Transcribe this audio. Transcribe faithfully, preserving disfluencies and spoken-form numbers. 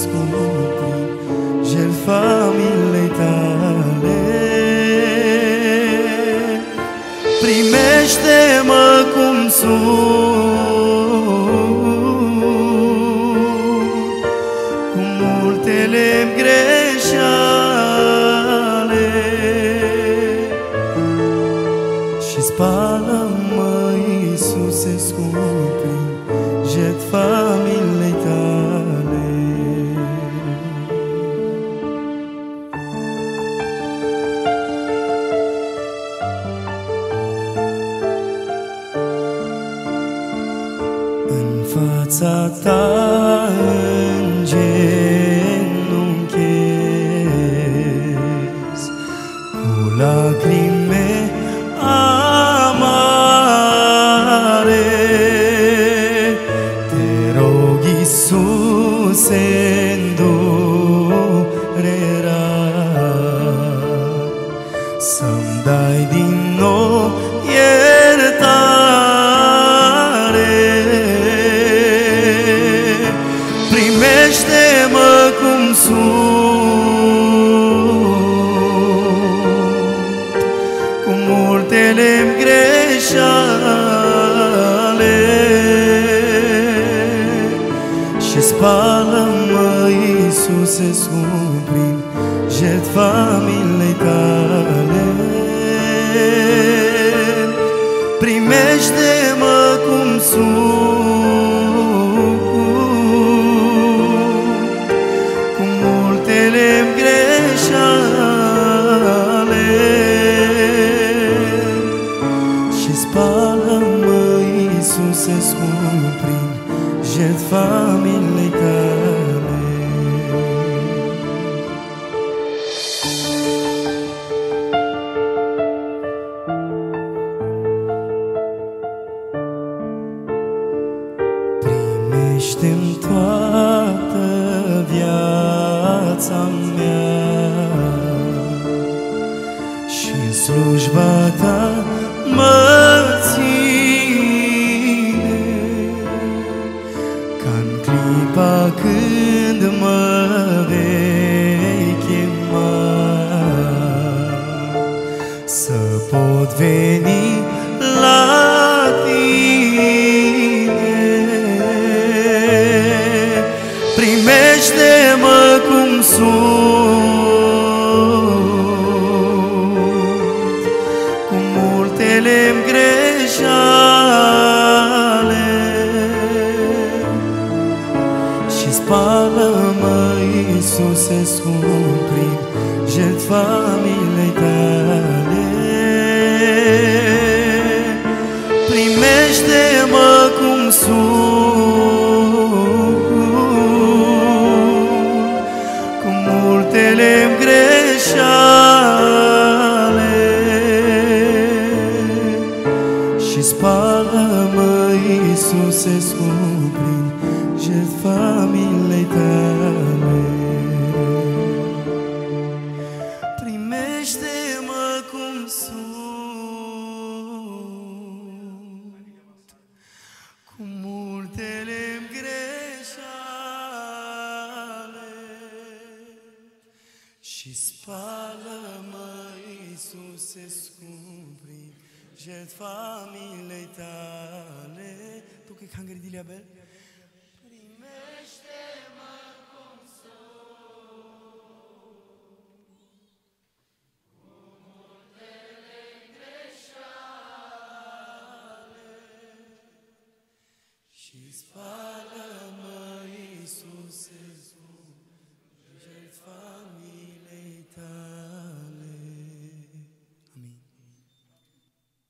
scumpri jertfa milei tale. Primește-mă cum sunt, cu multele-mi greșeale, și spală-mă, Iisuse scump, prin jertfa milei tale. În fața ta îngenunchez, cu lacrime amare. Te rog, Iisuse, îndurerat, să-mi dai din nou iertare. Primește-mă cum sunt, cu multele-mi greșeale, și spală-mă, Iisuse scump, prin jertfa milei tale. Primește-mă cum sunt, cu multele-mi greșeale, și spală-mă, Iisuse scump, prin jertfa milei tale. Primește-mi toată viața mea, și-n slujba ta mă ține, ca-n clipa când mă vei chema, să pot veni la tine. Primește-mă cum sunt, cu multele-mi greșeale, și spală-mă, Iisuse scump, prin jertfa milei tale. Primește-mă cum sunt, cu multele-mi greșeale, și spală-mă, Iisuse scump, prin jertfa milei tale. Primește-mă cum sunt, cu multele-mi greșeale, și spală-mă, Iisuse scump, prin jertfa milei tale. Tu că-i Hangari Diliabel?